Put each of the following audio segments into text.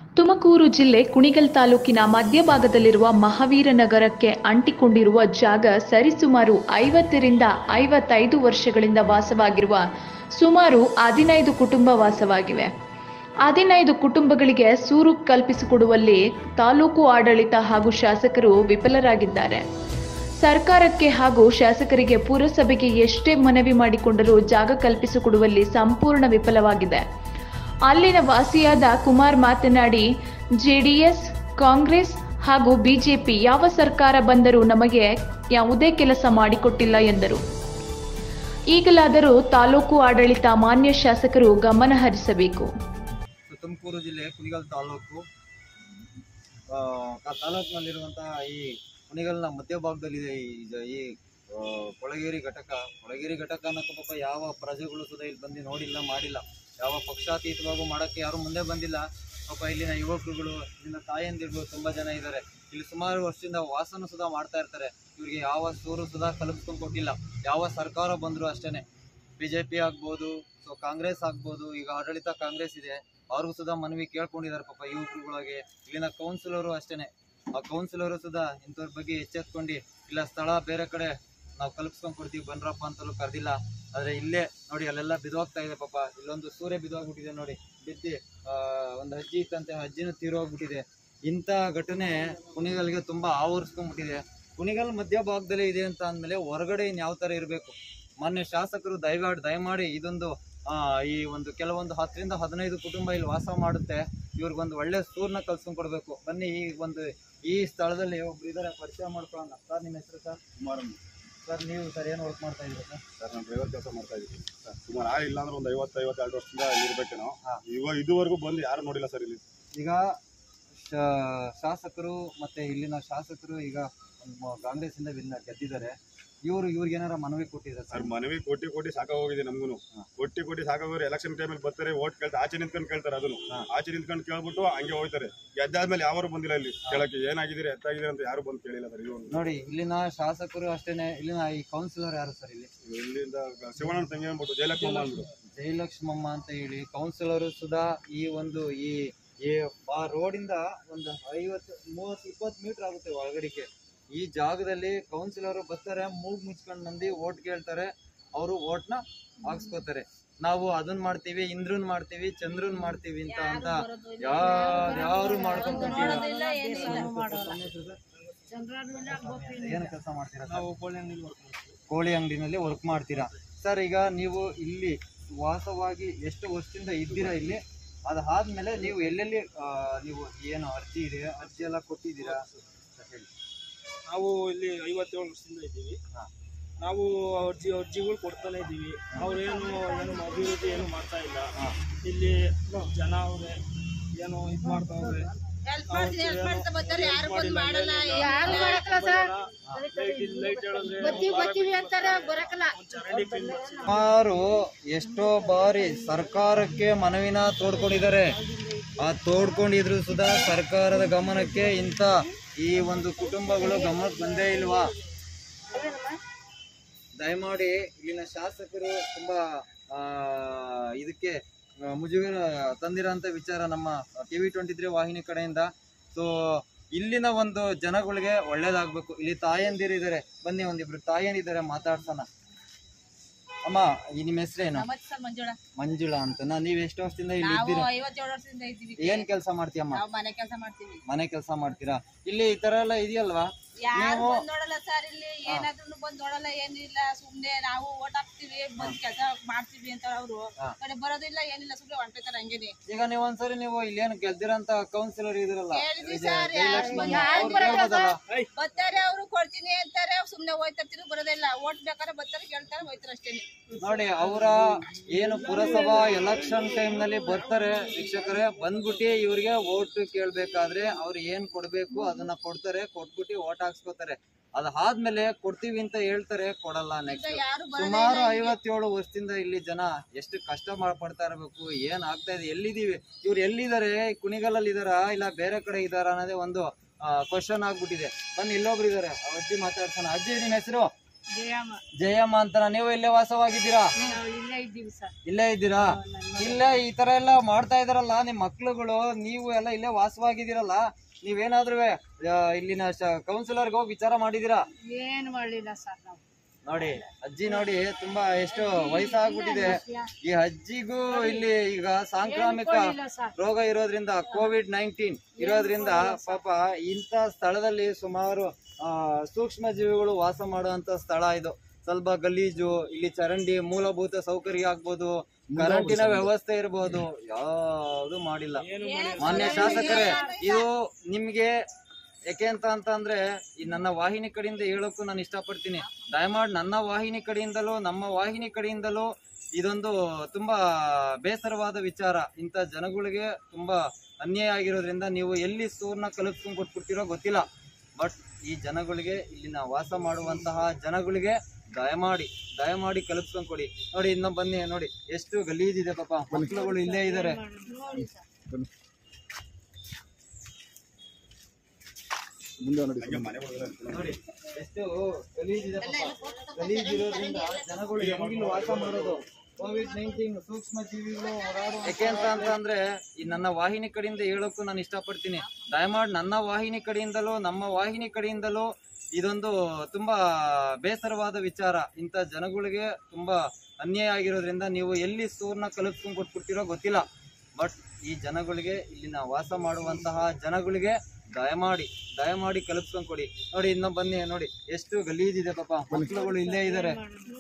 ತುಮಕೂರು ಜಿಲ್ಲೆ ಕುಣಿಗಲ್ ತಾಲೂಕಿನ ಮಧ್ಯಭಾಗದಲ್ಲಿರುವ ಮಹಾವೀರ ನಗರಕ್ಕೆ ಅಂಟಿಕೊಂಡಿರುವ ಜಾಗ ಸರಿಸುಮಾರು 50ರಿಂದ 55 ವರ್ಷಗಳಿಂದ ವಾಸವಾಗಿರುವ ಸುಮಾರು 15 ಕುಟುಂಬ ವಾಸವಾಗಿವೆ. 15 ಕುಟುಂಬಗಳಿಗೆ ಸೂರು ಕಲ್ಪಿಸಿಕೊಡುವಲ್ಲಿ ತಾಲೂಕು ಆಡಳಿತ ಹಾಗೂ ಶಾಸಕರು ವಿಫಲರಾಗಿದ್ದಾರೆ. ಸರ್ಕಾರಕ್ಕೆ ಹಾಗೂ ಶಾಸಕರಿಗೆ ಪುರಸಭೆಗೆ ಎಷ್ಟೇ ಮನವಿ ಮಾಡಿಕೊಂಡರೂ ಜಾಗ ಕಲ್ಪಿಸಿಕೊಡುವಲ್ಲಿ ಸಂಪೂರ್ಣ ವಿಫಲವಾಗಿದೆ. ಅಲ್ಲಿನ ವಾಸಿಯಾದ ಕುಮಾರ್ ಮಾತನಾಡಿ, ಜೆಡಿಎಸ್, ಕಾಂಗ್ರೆಸ್ ಹಾಗೂ ಬಿಜೆಪಿ ಯಾವ ಸರ್ಕಾರ ಬಂದರೂ ನಮಗೆ ಯಾವುದೇ ಕೆಲಸ ಮಾಡಿಕೊಟ್ಟಿಲ್ಲ ಎಂದರು. ಈಗಲಾದರೂ ತಾಲೂಕು ಆಡಳಿತ ಮಾನ್ಯ ಶಾಸಕರು ಗಮನ ಹರಿಸಬೇಕು. ತುಮಕೂರು ಜಿಲ್ಲೆ ಕುಣಿಗಲ್ ತಾಲೂಕಿನಲ್ಲಿರುವಂತಹ ಈ ಕುಣಿಗಲ್ನ ಮಧ್ಯಭಾಗದಲ್ಲಿದೆ ಈ ಕೊಳಗೇರಿ ಘಟಕ. ಕೊಳಗೇರಿ ಘಟಕ ಅನ್ನೋಕೆ ಪಾಪ ಯಾವ ಪ್ರಜೆಗಳು ಸುಧಾ ಇಲ್ಲಿ ಬಂದು ನೋಡಿಲ್ಲ, ಮಾಡಿಲ್ಲ. ಯಾವ ಪಕ್ಷಾತೀತವಾಗೂ ಮಾಡೋಕ್ಕೆ ಯಾರು ಮುಂದೆ ಬಂದಿಲ್ಲ. ಪಾಪ ಇಲ್ಲಿನ ಯುವಕರುಗಳು, ಇಲ್ಲಿನ ತಾಯಂದಿರುಗಳು ತುಂಬ ಜನ ಇದ್ದಾರೆ. ಇಲ್ಲಿ ಸುಮಾರು ವರ್ಷದಿಂದ ವಾಸನ ಸುಧಾ ಮಾಡ್ತಾ ಇರ್ತಾರೆ. ಇವರಿಗೆ ಯಾವ ಸೂರು ಸುಧಾ ಕಲ್ಪಿಸ್ಕೊಂಡು ಕೊಟ್ಟಿಲ್ಲ. ಯಾವ ಸರ್ಕಾರ ಬಂದರೂ ಅಷ್ಟೇ, BJP ಆಗ್ಬೋದು, ಕಾಂಗ್ರೆಸ್ ಆಗ್ಬೋದು. ಈಗ ಆಡಳಿತ ಕಾಂಗ್ರೆಸ್ ಇದೆ, ಅವ್ರಿಗೂ ಸುಧಾ ಮನವಿ ಕೇಳ್ಕೊಂಡಿದ್ದಾರೆ ಪಾಪ ಯುವಕರುಗಳಿಗೆ. ಇಲ್ಲಿನ ಕೌನ್ಸಿಲರು ಅಷ್ಟೇ, ಆ ಕೌನ್ಸಿಲರು ಸುಧಾ ಇಂಥವ್ರ ಬಗ್ಗೆ ಎಚ್ಚೆತ್ಕೊಂಡು ಇಲ್ಲ ಸ್ಥಳ ಬೇರೆ ಕಡೆ ನಾವು ಕಲ್ಪಿಸ್ಕೊಂಡು ಕೊಡ್ತೀವಿ ಬನ್ರಪ್ಪ ಅಂತಲೂ ಕರೆದಿಲ್ಲ. ಆದರೆ ಇಲ್ಲೇ ನೋಡಿ ಅಲ್ಲೆಲ್ಲ ಬಿದ್ದೋಗ್ತಾ ಇದೆ ಪಾಪ. ಇಲ್ಲೊಂದು ಸೂರ್ಯ ಬಿದ್ದೋಗ್ಬಿಟ್ಟಿದೆ ನೋಡಿ, ಬಿದ್ದು ಒಂದು ಅಜ್ಜಿ ಇತ್ತಂತೆ, ಅಜ್ಜಿನೂ ತೀರೋಗ್ಬಿಟ್ಟಿದೆ. ಇಂಥ ಘಟನೆ ಕುಣಿಗಲ್ಗೆ ತುಂಬ ಆವರಿಸ್ಕೊಂಡ್ಬಿಟ್ಟಿದೆ. ಕುಣಿಗಲ್ ಮಧ್ಯಭಾಗದಲ್ಲೇ ಇದೆ ಅಂತ ಅಂದಮೇಲೆ ಹೊರಗಡೆ ಇನ್ಯಾವ ಥರ ಇರಬೇಕು? ಮಾನ್ಯ ಶಾಸಕರು ದಯಮಾಡಿ ಇದೊಂದು ಈ ಒಂದು ಕೆಲವೊಂದು 10ರಿಂದ 15 ಕುಟುಂಬ ಇಲ್ಲಿ ವಾಸ ಮಾಡುತ್ತೆ, ಇವ್ರಿಗೊಂದು ಒಳ್ಳೆ ಸೂರ್ನ ಕಲ್ಸ್ಕೊಂಡು ಕೊಡಬೇಕು. ಬನ್ನಿ, ಈ ಸ್ಥಳದಲ್ಲಿ ಒಬ್ರು ಇದ್ದಾರೆ, ಪರಿಚಯ ಮಾಡ್ಕೊಳ್ಳೋಣ. ಸರ್, ನಿಮ್ಮ ಹೆಸರು ಸರ್? ಕುಮಾರ್. ಸರ್, ನೀವು ಸರ್ ಏನು ವರ್ಕ್ ಮಾಡ್ತಾ ಇದ್ದೀರಾ ಸರ್? ಸರ್, ನಾನು ಡ್ರೈವರ್ ಕೆಲಸ ಮಾಡ್ತಾ ಇದ್ದೀನಿ ಸರ್. ಸುಮಾರು ಇಲ್ಲ ಅಂದ್ರೆ ಒಂದು 50-52 ವರ್ಷದಿಂದ ಇಲ್ಲಿರ್ಬೇಕೇನೋ. ಇದುವರೆಗೂ ಬಂದು ಯಾರು ನೋಡಿಲ್ಲ ಸರ್ ಇಲ್ಲಿ. ಈಗ ಶಾಸಕರು ಮತ್ತೆ ಇಲ್ಲಿನ ಶಾಸಕರು ಈಗ ಕಾಂಗ್ರೆಸ್ಸಿಂದ ಗೆದ್ದಿದ್ದಾರೆ. ಇವ್ರಿಗೆ ಏನಾರ ಮನವಿ ಕೊಟ್ಟಿದ್ದಾರೆ ಸರ್? ಮನವಿ ಕೊಟ್ಟಿ ಸಾಕಾಗೋಗಿದೆ ನಮಗೂ. ಕೊಟ್ಟಿ ಸಾಕಾಗೋರು ಎಲೆಕ್ಷನ್ ಟೈಮಲ್ಲಿ ಬರ್ತಾರೆ, ಓಟ್ ಕೇಳ್ತಾರೆ, ಆಚೆ ನಿಂತ್ಕೊಂಡು ಕೇಳ್ತಾರೆ. ಅದನ್ನು ಆಚೆ ನಿಂತ್ಕೊಂಡು ಕೇಳ್ಬಿಟ್ಟು ಹಂಗೆ ಹೋಗ್ತಾರೆ. ಗೆದ್ದಾದ್ಮೇಲೆ ಯಾರು ಬಂದಿಲ್ಲ ಇಲ್ಲಿ ಕೇಳಕ್ಕೆ, ಏನಾಗಿದ್ದೀರಿ ಎತ್ತಾಗಿದ್ದೀರಿ ಅಂತ ಯಾರು ಬಂದು ಕೇಳಿಲ್ಲ ಸರ್. ನೋಡಿ, ಇಲ್ಲಿನ ಶಾಸಕರು ಅಷ್ಟೇನೆ. ಇಲ್ಲಿನ ಈ ಕೌನ್ಸಿಲರ್ ಯಾರು ಸರ್? ಇಲ್ಲಿಂದ ಶಿವಣ್ಣ ತಂಗಿ ಅಂದ್ಬಿಟ್ಟು ಜಯಲಕ್ಷ್ಮಮ್ಮ ಅಂತ ಹೇಳಿ ಕೌನ್ಸಿಲರು ಸುಧಾ ಈ ರೋಡಿಂದ ಒಂದು 50-30-20 ಮೀಟರ್ ಆಗುತ್ತೆ ಒಳಗಡಿಕೆ. ಈ ಜಾಗದಲ್ಲಿ ಕೌನ್ಸಿಲರು ಬರ್ತಾರೆ, ಮೂಗ್ ಮುಚ್ಕೊಂಡು ಮಂದಿ ಓಟ್ ಕೇಳ್ತಾರೆ, ಅವರು ಓಟ್ನ ಹಾಕ್ಸ್ಕೋತಾರೆ. ನಾವು ಅದನ್ನ ಮಾಡ್ತೀವಿ, ಇಂದ್ರನ್ ಮಾಡ್ತೀವಿ, ಚಂದ್ರನ್ ಮಾಡ್ತೀವಿ ಅಂತ ಯಾರು ಮಾಡ್ಕೊಂಡ್ಬಿಟ್ಟಿಲ್ಲ. ಏನು ಕೆಲಸ ಮಾಡ್ತೀರಾ? ನಾವು ಕೋಳಿ ಅಂಗಡಿನಲ್ಲಿ ವರ್ಕ್ ಮಾಡ್ತೀರಾ ಸರ್. ಈಗ ನೀವು ಇಲ್ಲಿ ವಾಸವಾಗಿ ಎಷ್ಟು ವರ್ಷದಿಂದ ಇದ್ದೀರಾ ಇಲ್ಲಿ? ಅದಾದ್ಮೇಲೆ ನೀವು ಎಲ್ಲೆಲ್ಲಿ ನೀವು ಏನು ಅರ್ಜಿ ಎಲ್ಲ ಕೊಟ್ಟಿದ್ದೀರಾ? ನಾವು ಇಲ್ಲಿ 57 ವರ್ಷದಿಂದ ಇದ್ದೀವಿ. ನಾವು ಅರ್ಜಿಗಳು ಕೊಡ್ತಾನೆ ಇದ್ದೀವಿ. ಅವ್ರೇನು ಅಭಿವೃದ್ಧಿ ಏನು ಮಾಡ್ತಾ ಇಲ್ಲ. ಇಲ್ಲಿ ಜನ ಅವ್ರೆ ಏನೋ ಇದು ಮಾಡ್ತಾವ್ರೆ. ಸುಮಾರು ಎಷ್ಟೋ ಬಾರಿ ಸರ್ಕಾರಕ್ಕೆ ಮನವಿನ ತೋಡ್ಕೊಂಡಿದ್ದಾರೆ. ತೋಡ್ಕೊಂಡಿದ್ರು ಸುಧಾ ಸರ್ಕಾರದ ಗಮನಕ್ಕೆ ಇಂಥ ಈ ಒಂದು ಕುಟುಂಬಗಳು ಗಮನಕ್ಕೆ ಬಂದೇ ಇಲ್ವಾ? ದಯಮಾಡಿ ಇಲ್ಲಿನ ಶಾಸಕರು ತುಂಬಾ ಇದಕ್ಕೆ ಮುಜುಗರ ತಂದಿರೋಂಥ ವಿಚಾರ ನಮ್ಮ TV23 ವಾಹಿನಿ ಕಡೆಯಿಂದ. ಸೊ ಇಲ್ಲಿನ ಒಂದು ಜನಗಳಿಗೆ ಒಳ್ಳೇದಾಗಬೇಕು. ಇಲ್ಲಿ ತಾಯಂದಿರಿದ್ದಾರೆ, ಬನ್ನಿ ಒಂದಿಬ್ರು ತಾಯಂದಿದ್ದಾರೆ, ಮಾತಾಡ್ಸೋಣ. ಅಮ್ಮ, ನಿಮ್ಮ ಹೆಸರೇನು? ಮಂಜುಳಾ ಅಂತನಾ? ನೀವ್ ಎಷ್ಟು ವರ್ಷದಿಂದ ಇಲ್ಲಿ ಇದ್ದೀರಾ? 57 ವರ್ಷದಿಂದ ಇದ್ದೀವಿ. ಏನ್ ಕೆಲಸ ಮಾಡ್ತೀಯಮ್ಮ? ಮನೆ ಕೆಲಸ ಮಾಡ್ತೀವಿ. ಮನೆ ಕೆಲಸ ಮಾಡ್ತೀರಾ? ಇಲ್ಲಿ ಈ ತರ ಎಲ್ಲ ಇದೆಯಲ್ವಾ? ಯಾರು ಬಂದ್ ನೋಡಲ್ಲ ಸರ್, ಇಲ್ಲಿ ಏನಾದ್ರು ಬಂದ್ ನೋಡಲ್ಲ, ಏನಿಲ್ಲ. ಸುಮ್ನೆ ನಾವು ಓಟ್ ಹಾಕ್ತಿವಿ, ಬಂದ್ ಕೆಲಸ ಮಾಡ್ತೀವಿ ಅಂತ ಅವರು ಕಡೆ ಬರೋದಿಲ್ಲ, ಏನಿಲ್ಲ, ಸುಮ್ನೆ ಹೊಂಟಿರ್ತಾರೆ ಹಂಗೇನೆ. ಈಗ ನೀವು ಒಂದ್ಸರಿ ನೀವು ಇಲ್ಲೇನು ಗೆದ್ದಿರಂತ ಕೌನ್ಸಿಲರ್ ಇದ್ರಲ್ಲ, ಬರ್ತಾರೆ ಅವರು, ಕೊಡ್ತೀನಿ ಅಂತಾರೆ, ಸುಮ್ನೆ ಹೋಯ್ತಿರ್ತೀವಿ, ಬರೋದಿಲ್ಲ. ಓಟ್ ಬೇಕಾದ್ರೆ ಬರ್ತಾರೆ, ಕೇಳ್ತಾರೆ, ಹೋಯ್ತಾರೆ ಅಷ್ಟೇನೆ. ನೋಡಿ, ಅವರ ಏನು ಪುರಸಭಾ ಎಲೆಕ್ಷನ್ ಟೈಮ್ ನಲ್ಲಿ ಬರ್ತಾರೆ ಶಿಕ್ಷಕರೇ, ಬಂದ್ಬಿಟ್ಟು ಇವ್ರಿಗೆ ಓಟ್ ಕೇಳ್ಬೇಕಾದ್ರೆ ಅವ್ರು ಏನ್ ಕೊಡ್ಬೇಕು ಅದನ್ನ ಕೊಡ್ತಾರೆ, ಕೊಟ್ಬಿಟ್ಟು ಓಟ್ ಹಾಕ್ಸ್ಕೊತಾರೆ. ಅದಾದ್ಮೇಲೆ ಕೊಡ್ತೀವಿ ಅಂತ ಹೇಳ್ತಾರೆ, ಕೊಡಲ್ಲ. ನೆಕ್ಸ್ಟ್ ಸುಮಾರು 57 ವರ್ಷದಿಂದ ಇಲ್ಲಿ ಜನ ಎಷ್ಟು ಕಷ್ಟ ಪಡ್ತಾ ಇರ್ಬೇಕು, ಏನ್ ಆಗ್ತಾ ಇದೆ, ಎಲ್ಲಿದೀವಿ, ಇವ್ರು ಎಲ್ಲಿದ್ದಾರೆ? ಕುಣಿಗಲ್ಲಲ್ಲಿ ಇದಾರ ಇಲ್ಲ ಬೇರೆ ಕಡೆ ಇದಾರ ಅನ್ನೋದೇ ಒಂದು ಕ್ವಶನ್ ಆಗ್ಬಿಟ್ಟಿದೆ. ಬನ್ನಿ, ಇಲ್ಲೊಬ್ರು ಇದಾರೆ, ಅಜ್ಜಿ ಮಾತಾಡ್ಸೋಣ. ಅಜ್ಜಿ, ನಿಮ್ಮ ಹೆಸರು? ಜಯಮ್ಮ ಅಂತ. ನೀವು ಇಲ್ಲೇ ವಾಸವಾಗಿದ್ದೀರಾ? ಇಲ್ಲೇ ಇದ್ದೀರಾ? ಇಲ್ಲೇ ಈ ತರ ಎಲ್ಲ ಮಾಡ್ತಾ ಇದಾರಲ್ಲ ನಿಮ್ ಮಕ್ಳುಗಳು, ನೀವು ಎಲ್ಲ ಇಲ್ಲೇ ವಾಸವಾಗಿದ್ದೀರಲ್ಲ, ನೀವೇನಾದ್ರೂ ಇಲ್ಲಿನ ಕೌನ್ಸಿಲರ್ಗೆ ಹೋಗಿ ವಿಚಾರ ಮಾಡಿದೀರಾ? ಏನು ಮಾಡಲಿಲ್ಲ ಸರ್ ನಾವು. ನೋಡಿ ಅಜ್ಜಿ ನೋಡಿ ತುಂಬಾ ಎಷ್ಟು ವಯಸ್ಸಾಗ್ಬಿಟ್ಟಿದೆ. ಈ ಅಜ್ಜಿಗೂ ಇಲ್ಲಿ ಈಗ ಸಾಂಕ್ರಾಮಿಕ ರೋಗ ಇರೋದ್ರಿಂದ COVID-19 ಇರೋದ್ರಿಂದ ಪಾಪ ಇಂಥ ಸ್ಥಳದಲ್ಲಿ ಸುಮಾರು ಸೂಕ್ಷ್ಮ ಜೀವಿಗಳು ವಾಸ ಮಾಡುವಂತ ಸ್ಥಳ ಇದು. ಸ್ವಲ್ಪ ಗಲೀಜು, ಇಲ್ಲಿ ಚರಂಡಿ, ಮೂಲಭೂತ ಸೌಕರ್ಯ ಆಗ್ಬೋದು, ಕರೆಂಟಿನ ವ್ಯವಸ್ಥೆ ಇರ್ಬೋದು, ಯಾವುದು ಮಾಡಿಲ್ಲ. ಮಾನ್ಯ ಶಾಸಕರೇ, ಇದು ನಿಮ್ಗೆ ಯಾಕೆ ಅಂತಂದ್ರೆ ಈ ನನ್ನ ವಾಹಿನಿ ಕಡೆಯಿಂದ ಹೇಳೋಕ್ಕೂ ನಾನು ಇಷ್ಟಪಡ್ತೀನಿ. ದಯಮಾಡಿ ನನ್ನ ವಾಹಿನಿ ಕಡೆಯಿಂದಲೂ ನಮ್ಮ ವಾಹಿನಿ ಕಡೆಯಿಂದಲೂ ಇದೊಂದು ತುಂಬಾ ಬೇಸರವಾದ ವಿಚಾರ. ಇಂಥ ಜನಗಳಿಗೆ ತುಂಬಾ ಅನ್ಯಾಯ ಆಗಿರೋದ್ರಿಂದ ನೀವು ಎಲ್ಲಿ ಸೂರ್ನ ಕಲಿಸ್ಕೊಂಡ್ ಕೊಟ್ಬಿಡ್ತೀರೋ ಗೊತ್ತಿಲ್ಲ. ಬಟ್ ಈ ಜನಗಳಿಗೆ, ಇಲ್ಲಿನ ವಾಸ ಮಾಡುವಂತಹ ಜನಗಳಿಗೆ ದಯಮಾಡಿ ಕಲಿಸ್ಕೊಂಡ್ ಕೊಡಿ. ನೋಡಿ ಇನ್ನ ಬನ್ನಿ, ನೋಡಿ ಎಷ್ಟು ಗಲೀಜಿದೆ ಪಾಪ, ಮಕ್ಕಳುಗಳು ಇಲ್ಲೇ ಇದ್ದಾರೆ. ನೋಡಿ ಎಷ್ಟು ಗಲೀಜಿದೆ ಪಾಪ. ಗಲೀಜಿರೋದ್ರಿಂದ ಜನಗಳು ಹೆಂಗಿಲ್ಲಿ ವಾಸ ಮಾಡೋದು? COVID-19 ಸೂಕ್ಷ್ಮ ಜೀವಿಗಳು ಓಡಾಡುವ. ಯಾಕೆ ಅಂತಂದ್ರೆ ಈ ನನ್ನ ವಾಹಿನಿ ಕಡೆಯಿಂದ ಹೇಳೋಕ್ಕೂ ನಾನು ಇಷ್ಟಪಡ್ತೀನಿ. ದಯಮಾಡಿ ನನ್ನ ವಾಹಿನಿ ಕಡೆಯಿಂದಲೂ ನಮ್ಮ ವಾಹಿನಿ ಕಡೆಯಿಂದಲೂ ಇದೊಂದು ತುಂಬಾ ಬೇಸರವಾದ ವಿಚಾರ. ಇಂಥ ಜನಗಳಿಗೆ ತುಂಬಾ ಅನ್ಯಾಯ ಆಗಿರೋದ್ರಿಂದ ನೀವು ಎಲ್ಲಿ ಸೂರ್ನ ಕಲಿಸ್ಕೊಂಡ್ ಕೊಟ್ಬಿಡ್ತೀರೋ ಗೊತ್ತಿಲ್ಲ. ಬಟ್ ಈ ಜನಗಳಿಗೆ, ಇಲ್ಲಿನ ವಾಸ ಮಾಡುವಂತಹ ಜನಗಳಿಗೆ ದಯಮಾಡಿ ಕಲಿಸ್ಕೊಂಡ್ ಕೊಡಿ. ನೋಡಿ ಇನ್ನ ಬನ್ನಿ, ನೋಡಿ ಎಷ್ಟು ಗಲೀಜಿದೆ ಪಾಪ, ಮಕ್ಕಳುಗಳು ಇಲ್ಲೇ ಇದ್ದಾರೆ.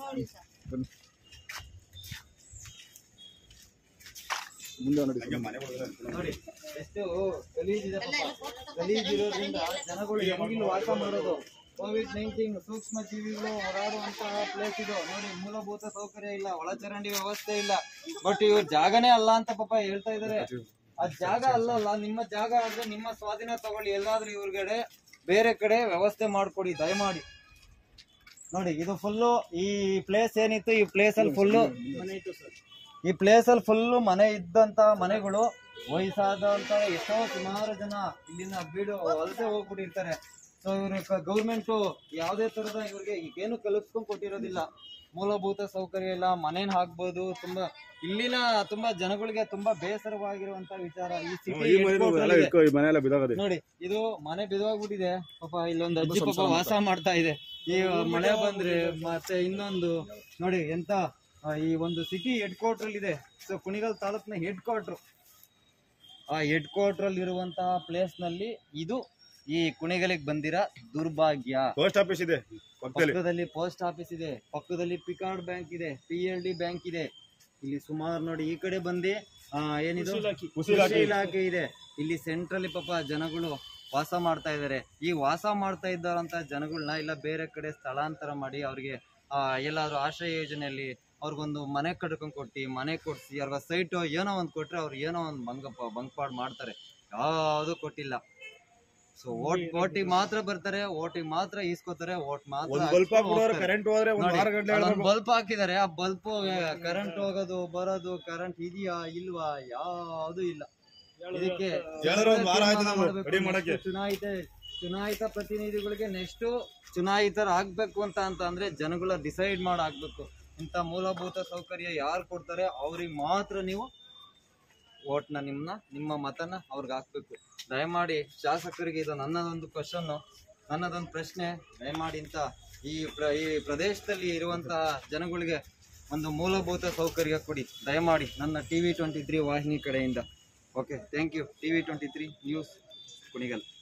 ನೋಡಿ ಎಷ್ಟು ಗಲೀಜಿದೆ ಪಾಪ. ಗಲೀಜಿರೋದ್ರಿಂದ ಜನಗಳು ಹೆಂಗಿಲ್ಲಿ ವಾಸ ಮಾಡೋದು? COVID-19 ಸೂಕ್ಷ್ಮ ಜೀವಿಗಳು ಓಡಾಡುವಂತಹ ಪ್ಲೇಸ್ ಇದು. ನೋಡಿ ಮೂಲಭೂತ ಸೌಕರ್ಯ ಇಲ್ಲ, ಒಳಚರಂಡಿ ವ್ಯವಸ್ಥೆ ಇಲ್ಲ. ಬಟ್ ಇವ್ರ ಜಾಗನೇ ಅಲ್ಲ ಅಂತ ಪಾಪ ಹೇಳ್ತಾ ಇದಾರೆ. ಆ ಜಾಗ ಅಲ್ಲಲ್ಲ, ನಿಮ್ಮ ಜಾಗ ಆದ್ರೆ ನಿಮ್ಮ ಸ್ವಾಧೀನ ತಗೊಳ್ಳಿ. ಎಲ್ಲಾದ್ರೂ ಇವ್ರಗಡೆ ಬೇರೆ ಕಡೆ ವ್ಯವಸ್ಥೆ ಮಾಡ್ಕೊಡಿ ದಯಮಾಡಿ. ನೋಡಿ ಇದು ಫುಲ್ಲು ಈ ಪ್ಲೇಸ್ ಏನಿತ್ತು, ಈ ಪ್ಲೇಸ್ ಅಲ್ಲಿ ಫುಲ್ಲು ಮನೆ ಇದ್ದಂತ ಮನೆಗಳು, ವಯಸ್ಸಾದಂತ ಎಷ್ಟೋ ಸುಮಾರು ಜನ ಇಲ್ಲಿನ ಬೀಡು ವಲಸೆ ಹೋಗ್ಬಿಟ್ಟಿರ್ತಾರೆ. ಸೊ ಇವ್ರ ಗೌರ್ಮೆಂಟ್ ಯಾವುದೇ ತರದ ಇವ್ರಿಗೆ ಏನು ಕಲಿಸ್ಕೊಂಡ್ ಕೊಟ್ಟಿರೋದಿಲ್ಲ. ಮೂಲಭೂತ ಸೌಕರ್ಯ ಇಲ್ಲ, ಮನೇನ್ ಹಾಕ್ಬೋದು. ಇಲ್ಲಿನ ತುಂಬಾ ಜನಗಳಿಗೆ ತುಂಬಾ ಬೇಸರವಾಗಿರುವಂತ ವಿಚಾರ. ಈ ಸಿಟಿ ನೋಡಿ ಇದು ಮನೆ ಬಿದ್ದೋಗ್ಬಿಟ್ಟಿದೆ ಪಾಪ. ಇಲ್ಲೊಂದು ಅಜ್ಜಿ ಪಾಪ ವಾಸ ಮಾಡ್ತಾ ಇದೆ. ಈ ಮಳೆ ಬಂದ್ರೆ ಮತ್ತೆ ಇನ್ನೊಂದು ನೋಡಿ ಎಂತ ಈ ಒಂದು ಸಿಟಿ ಹೆಡ್ ಕ್ವಾರ್ಟರ್ ಇದೆ. ಸೊ ಕುಣಿಗಲ್ ತಾಲೂಕಿನ ಹೆಡ್ ಕ್ವಾರ್ಟರ್, ಆ ಹೆಡ್ ಕ್ವಾರ್ಟರ್ ಅಲ್ಲಿ ಇರುವಂತಹ ಪ್ಲೇಸ್ ನಲ್ಲಿ ಇದು ಈ ಕುಣಿಗಲಿಗೆ ಬಂದಿರೋ ದುರ್ಭಾಗ್ಯ. ಪೋಸ್ಟ್ ಆಫೀಸ್ ಇದೆ ಪಕ್ಕದಲ್ಲಿ, ಪೋಸ್ಟ್ ಆಫೀಸ್ ಇದೆ ಪಕ್ಕದಲ್ಲಿ, ಪಿಕಾರ್ಡ್ ಬ್ಯಾಂಕ್ ಇದೆ, PLD ಬ್ಯಾಂಕ್ ಇದೆ. ಇಲ್ಲಿ ಸುಮಾರು ನೋಡಿ ಈ ಕಡೆ ಬಂದು ಏನಿದು ಕೃಷಿ ಇಲಾಖೆ ಇದೆ. ಇಲ್ಲಿ ಸೆಂಟ್ರಲ್ಲಿ ಪಾಪ ಜನಗಳು ವಾಸ ಮಾಡ್ತಾ ಇದ್ದಾರೆ. ಈ ವಾಸ ಮಾಡ್ತಾ ಇದ್ದಾರಂತ ಜನಗಳನ್ನ ಇಲ್ಲ ಬೇರೆ ಕಡೆ ಸ್ಥಳಾಂತರ ಮಾಡಿ ಅವ್ರಿಗೆ ಎಲ್ಲಾದ್ರೂ ಆಶ್ರಯ ಯೋಜನೆಯಲ್ಲಿ ಅವ್ರಿಗೊಂದು ಮನೆ ಕಟ್ಕೊಂಡ್ ಕೊಟ್ಟು, ಮನೆ ಕೊಡ್ಸಿ, ಅವ್ರ ಸೈಟ್ ಏನೋ ಒಂದು ಕೊಟ್ರೆ ಅವ್ರು ಏನೋ ಒಂದು ಬಂಕ್ಪಾಡ್ ಮಾಡ್ತಾರೆ. ಯಾವುದು ಕೊಟ್ಟಿಲ್ಲ. ಸೊ ಓಟಿಗೆ ಮಾತ್ರ ಬರ್ತಾರೆ, ಓಟಿಗೆ ಮಾತ್ರ ಈಸ್ಕೋತಾರೆ, ಓಟ್ ಮಾತ್ರ ಬಲ್ಪ್ ಹಾಕಿದ್ದಾರೆ. ಆ ಬಲ್ಪ್ ಕರೆಂಟ್ ಹೋಗೋದು ಬರೋದು, ಕರೆಂಟ್ ಇದೆಯಾ ಇಲ್ವಾ ಯಾವುದು ಇಲ್ಲ. ಇದಕ್ಕೆ ಚುನಾಯಿತ ಪ್ರತಿನಿಧಿಗಳಿಗೆ ನೆಕ್ಸ್ಟ್ ಚುನಾಯಿತರಾಗಬೇಕು ಅಂತಂದ್ರೆ ಜನಗಳ ಡಿಸೈಡ್ ಮಾಡಿ ಆಗ್ಬೇಕು. ಇಂಥ ಮೂಲಭೂತ ಸೌಕರ್ಯ ಯಾರು ಕೊಡ್ತಾರೆ ಅವ್ರಿಗೆ ಮಾತ್ರ ನೀವು ಓಟ್ನ, ನಿಮ್ಮ ಮತನ ಅವ್ರಿಗೆ ಹಾಕ್ಬೇಕು. ದಯಮಾಡಿ ಶಾಸಕರಿಗೆ ಇದು ನನ್ನದೊಂದು ಕ್ವಶನ್, ನನ್ನದೊಂದು ಪ್ರಶ್ನೆ. ದಯಮಾಡಿ ಇಂಥ ಈ ಪ್ರದೇಶದಲ್ಲಿ ಇರುವಂತಹ ಜನಗಳಿಗೆ ಒಂದು ಮೂಲಭೂತ ಸೌಕರ್ಯ ಕೊಡಿ ದಯಮಾಡಿ, ನನ್ನ TV 23 ವಾಹಿನಿ ಕಡೆಯಿಂದ. Okay, thank you. TV 23 news Kunigal.